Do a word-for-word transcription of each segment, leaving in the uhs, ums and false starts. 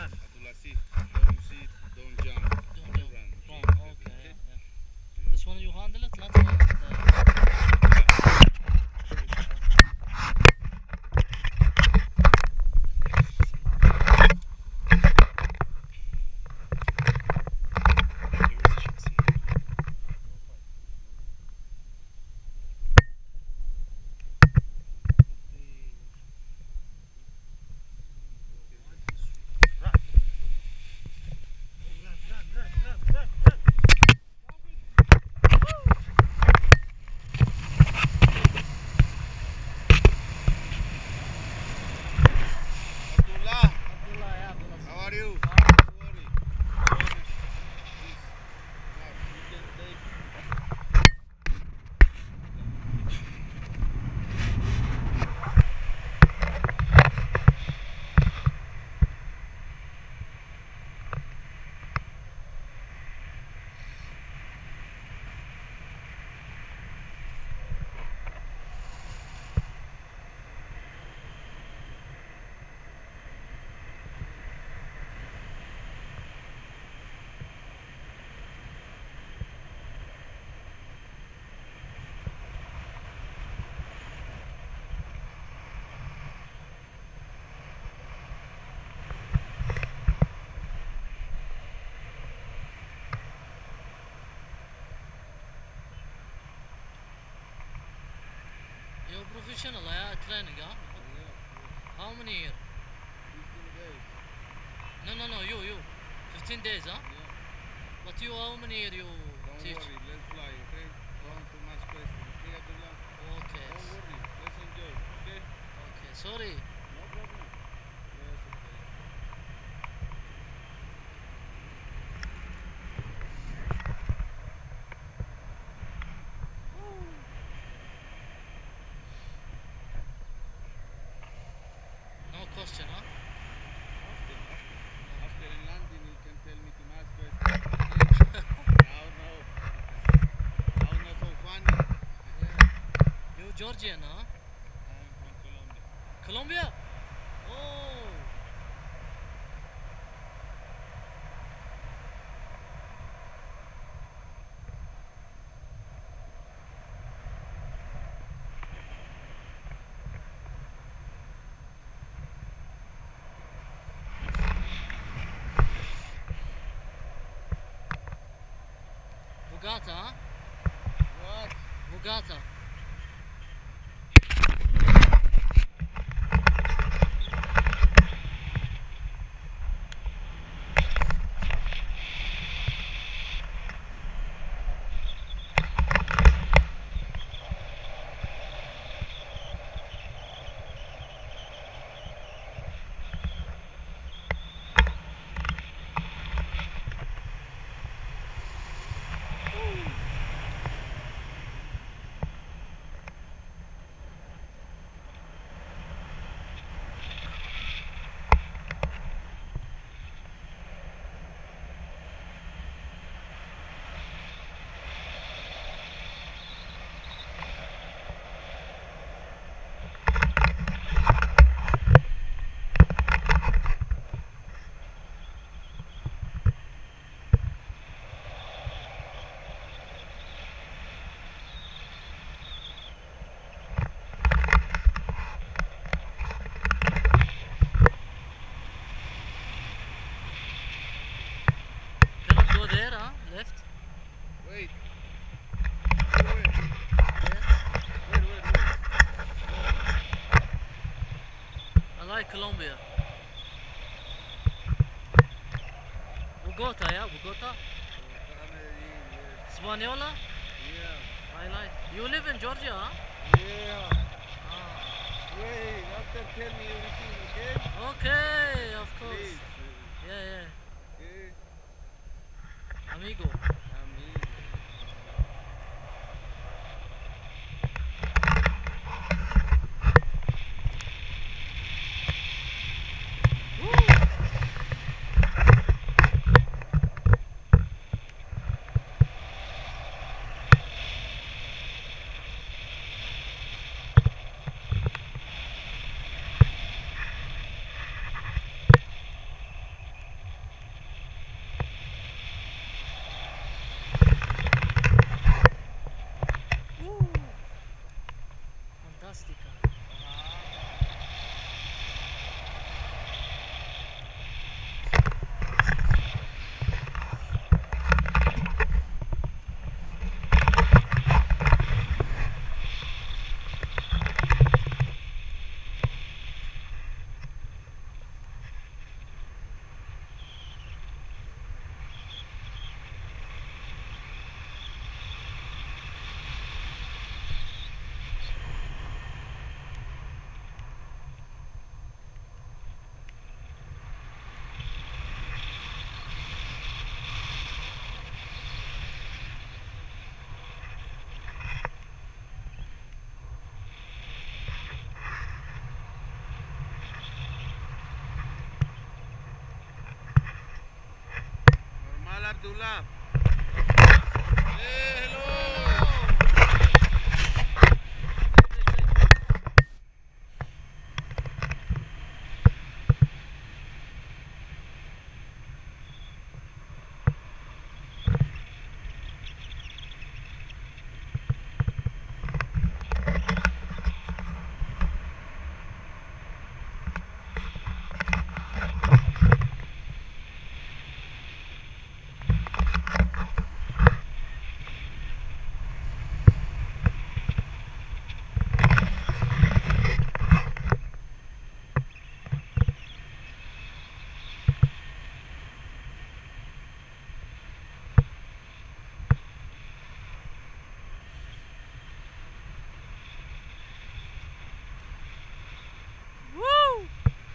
Abdullah, see, don't sit, don't jump, Don't don't jump. run. Wrong. Okay, okay, Okay, okay. yeah, yeah. This one you handle it? Let's hold it. Abdullah, Abdullah, yeah, Abdullah. how are you? Fine. Don't worry. Don't worry. Please. Now, you can take. You're professional, yeah, training, huh? Yeah, How many years? fifteen days. No, no, no, you, you. fifteen days, huh? Yeah. But you, how many years you Don't teach? worry. Let's fly, okay? Don't too much question, okay, Abdullah? Okay. Don't worry. Let's enjoy, okay? Okay, sorry. No problem. Yes, okay. No question, huh? After, after. Okay. After in London, you can tell me too much question, okay? Now, no. Now, not so funny. Yeah. You Georgian, huh? I am from Colombia. Colombia? Oh. Bugata, huh? What? Bugata. Cannot go there, huh? Left. Wait. Wait, wait. Yeah. Wait, wait, wait. I like Colombia. Bogota, yeah, Bogota. Oh, Medellin, yes. Española. Yeah. I like. You live in Georgia, huh? Yeah. Ah. Wait, after tell me everything, okay? Okay, of course. Please. uh, Yeah, yeah. Okay. Amigo. Amigo. Abdullah. Hey, hello. Woo!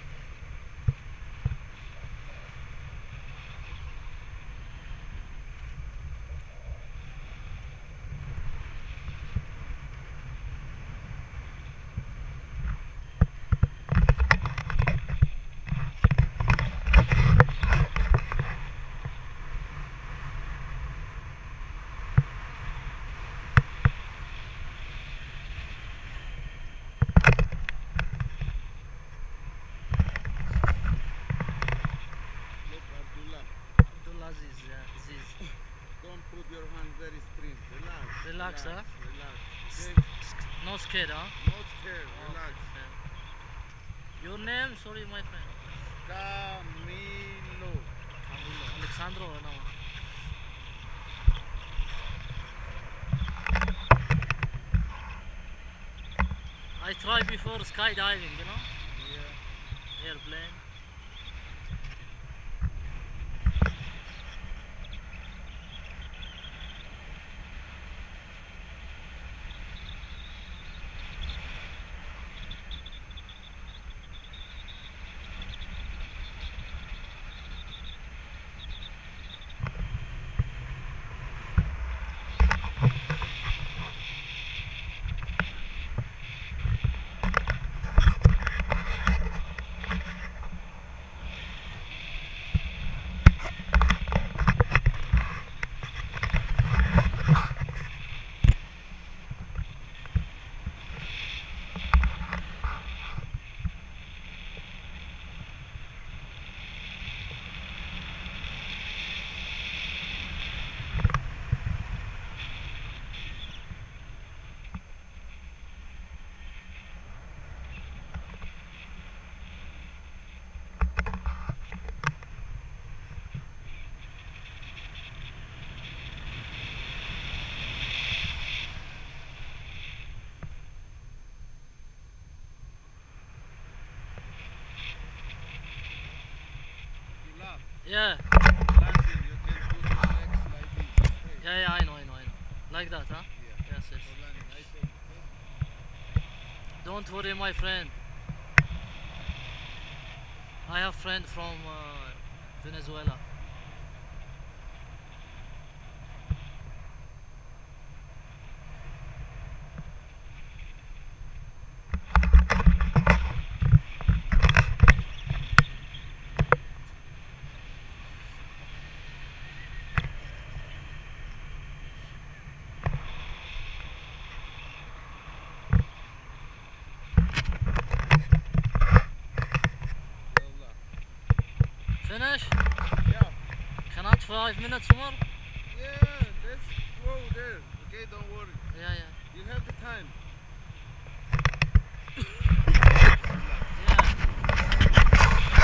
Look, Abdullah. Abdullah Aziz, yeah, Aziz. Don't put your hand very straight. Relax. Relax, huh? Relax. Okay? No scared, huh? Not scared. Relax. Okay. Your name? Sorry, my friend. Camilo. Camilo. Alexandro, no. I tried before skydiving, you know, Yeah. airplane. Abdullah. Yeah, Landing. You can put your legs like this. Straight. yeah, yeah, I know, I know, I know. Like that, huh? Yeah. Yes, yes. For landing. I tell you. Okay? Don't worry, my friend. I have friend from uh, Venezuela. Yallah. Finish? Yeah. Cannot five minutes more? Yeah. Let's go there. Okay? Don't worry. Yeah, yeah. You have the time. Yeah.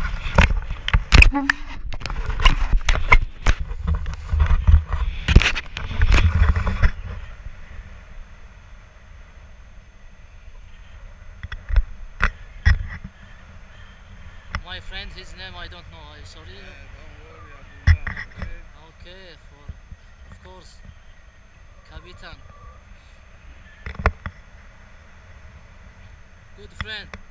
My friend, his name I don't know. I sorry. Yeah, don't worry, Abdullah. Okay? Okay, for of course, Capitan. Good friend.